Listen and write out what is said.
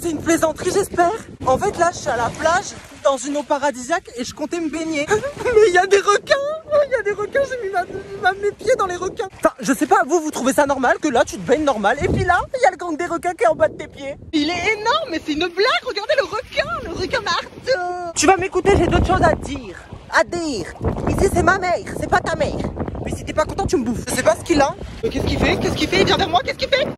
c'est une plaisanterie, j'espère. En fait, là, je suis à la plage, dans une eau paradisiaque, et je comptais me baigner. Mais il y a des requins. Il y a des requins, j'ai mis mes pieds dans les requins. Enfin, je sais pas, vous trouvez ça normal que là, tu te baignes normal, et puis là, il y a le gang des requins qui est en bas de tes pieds. Il est énorme, mais c'est une blague. Regardez le requin marteau. Tu vas m'écouter, j'ai d'autres choses à dire. Ici, c'est ma mère, c'est pas ta mère. Mais si t'es pas content, tu me bouffes. Je sais pas ce qu'il a. Qu'est-ce qu'il fait? Il vient vers moi, qu'est-ce qu'il fait?